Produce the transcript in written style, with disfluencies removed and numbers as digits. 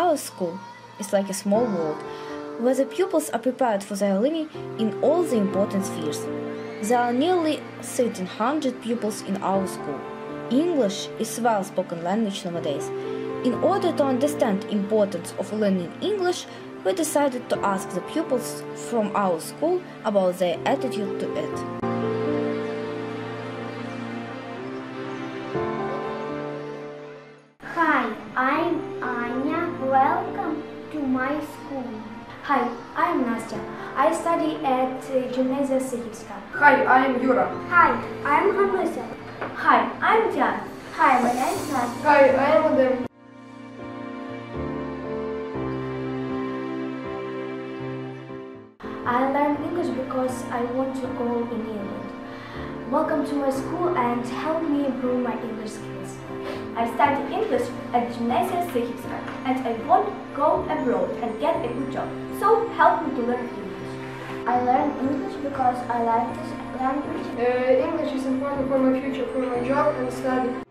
Our school is like a small world where the pupils are prepared for their living in all the important spheres. There are nearly 1,300 pupils in our school. English is a well-spoken language nowadays. In order to understand the importance of learning English, we decided to ask the pupils from our school about their attitude to it. Hi, I'm Anya. Welcome to my school. Hi, I'm Nastya. I study at Gymnasia Sihivska. Hi, I'm Yura. Hi, I'm Hanusa. Hi, I'm Jan. Hi, my name is Nastya. Hi, I'm Adam. I learn English because I want to go in England. Welcome to my school and help me improve my English skills. I study English at Gymnasia Sihivska and I want to go abroad and get a good job. So help me to learn English. I learn English because I like this language. English is important for my future, for my job and study.